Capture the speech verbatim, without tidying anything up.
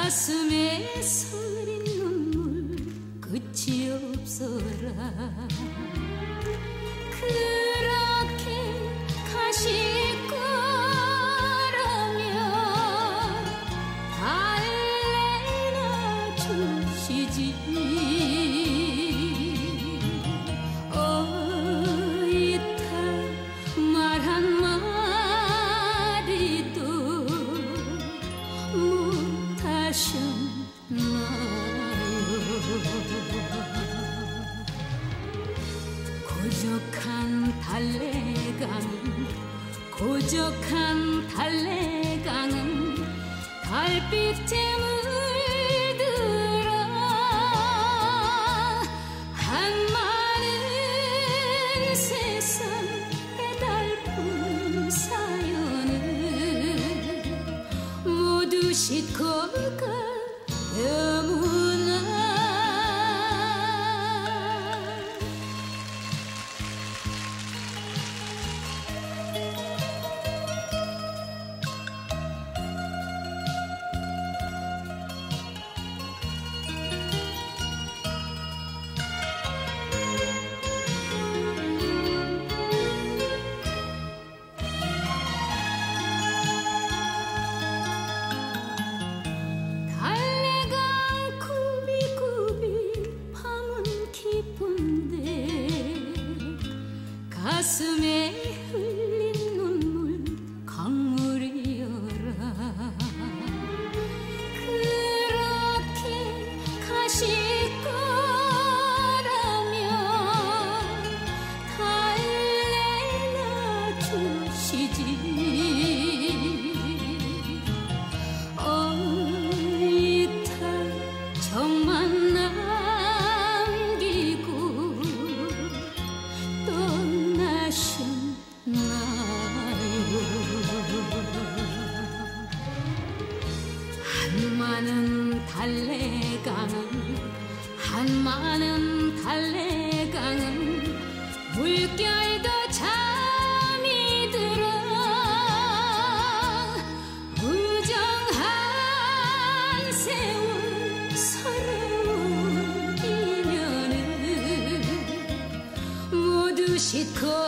가슴에 서린 눈물 끝이 없어라. 그렇게 가실 거라면 달래나 주시지. 어이타 말 한마디도 고적한 달래강은 고적한 달래강은 달빛에 물들어 한많은 세상의 달픈 사연을 모두 싣고 가 여무나. 가슴에 흘린 눈물 강물이여라. 그렇게 가실 거라면 달래나 주시지. 어이타 정만 남기고 한많은 달래강은 한많은 달래강은 물결도 잠이 들어 무정한 세월 서러운 인연을 모두 싣고